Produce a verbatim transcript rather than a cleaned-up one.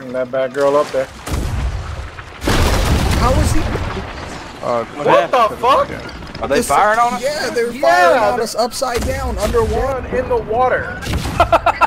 And that bad girl up there. How is he? Uh, what the fuck? Are they firing on us? Yeah, they're Yeah, firing on they're... us upside down, underwater. in the water.